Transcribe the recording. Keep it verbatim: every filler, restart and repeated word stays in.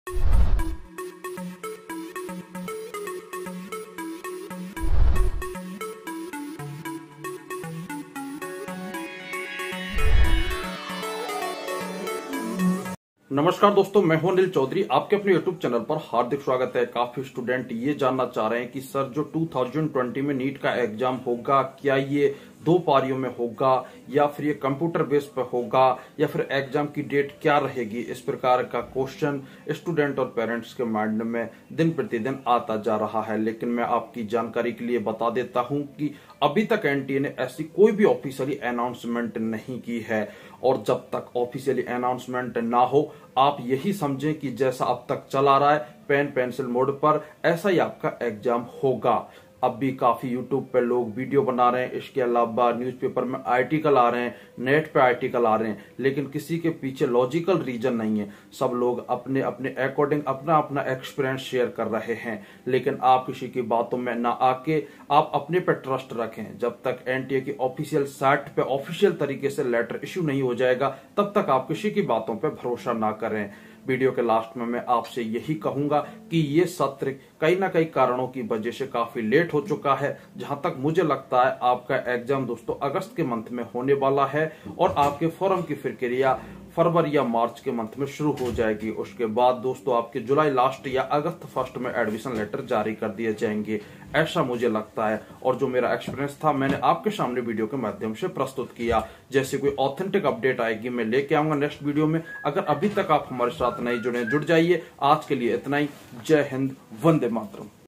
नमस्कार दोस्तों, मैं हूं अनिल चौधरी। आपके अपने यूट्यूब चैनल पर हार्दिक स्वागत है। काफी स्टूडेंट ये जानना चाह रहे हैं कि सर जो दो हज़ार बीस में नीट का एग्जाम होगा, क्या ये दो पारियों में होगा या फिर ये कंप्यूटर बेस पर होगा या फिर एग्जाम की डेट क्या रहेगी। इस प्रकार का क्वेश्चन स्टूडेंट और पेरेंट्स के माइंड में दिन प्रतिदिन आता जा रहा है। लेकिन मैं आपकी जानकारी के लिए बता देता हूं कि अभी तक एनटीए ने ऐसी कोई भी ऑफिशियली अनाउंसमेंट नहीं की है, और जब तक ऑफिशियली अनाउंसमेंट ना हो आप यही समझें कि जैसा अब तक चला रहा है पेन पेंसिल मोड पर, ऐसा ही आपका एग्जाम होगा। अब भी काफी यूट्यूब पे लोग वीडियो बना रहे हैं, इसके अलावा न्यूज़पेपर में आर्टिकल आ रहे हैं, नेट पे आर्टिकल आ रहे हैं, लेकिन किसी के पीछे लॉजिकल रीजन नहीं है। सब लोग अपने अपने अकॉर्डिंग अपना अपना एक्सपीरियंस शेयर कर रहे हैं। लेकिन आप किसी की बातों में ना आके आप अपने पे ट्रस्ट रखें। जब तक एनटीए की ऑफिशियल साइट पे ऑफिशियल तरीके से लेटर इश्यू नहीं हो जाएगा तब तक आप किसी की बातों पे भरोसा ना करें। वीडियो के लास्ट में मैं आपसे यही कहूंगा कि ये सत्र कई ना कई कारणों की वजह से काफी लेट हो चुका है। जहां तक मुझे लगता है आपका एग्जाम दोस्तों अगस्त के मंथ में होने वाला है और आपके फॉर्म की प्रक्रिया फरवरी या मार्च के मंथ में शुरू हो जाएगी। उसके बाद दोस्तों आपके जुलाई लास्ट या अगस्त फर्स्ट में एडमिशन लेटर जारी कर दिए जाएंगे, ऐसा मुझे लगता है। और जो मेरा एक्सपीरियंस था मैंने आपके सामने वीडियो के माध्यम से प्रस्तुत किया। जैसे कोई ऑथेंटिक अपडेट आएगी मैं लेके आऊंगा नेक्स्ट वीडियो में। अगर अभी तक आप हमारे साथ नहीं जुड़े जुड़ जाइए। आज के लिए इतना ही। जय हिंद, वंदे मातरम।